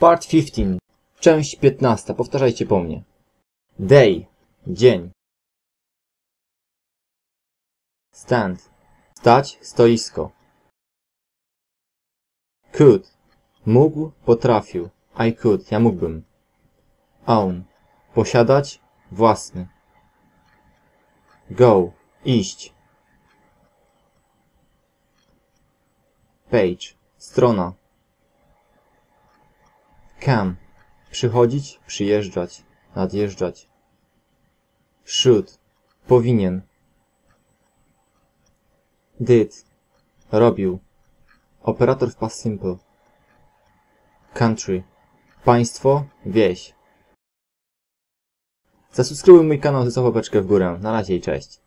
Part 15. Część 15. Powtarzajcie po mnie. Day. Dzień. Stand. Stać, stoisko. Could. Mógł, potrafił. I could. Ja mógłbym. Own. Posiadać, własny. Go. Iść. Page. Strona. Come. Przychodzić, przyjeżdżać, nadjeżdżać. Should. Powinien. Did. Robił. Operator w past simple. Country. Państwo, wieś. Zasubskrybuj mój kanał, zostaw łapeczkę w górę. Na razie i cześć.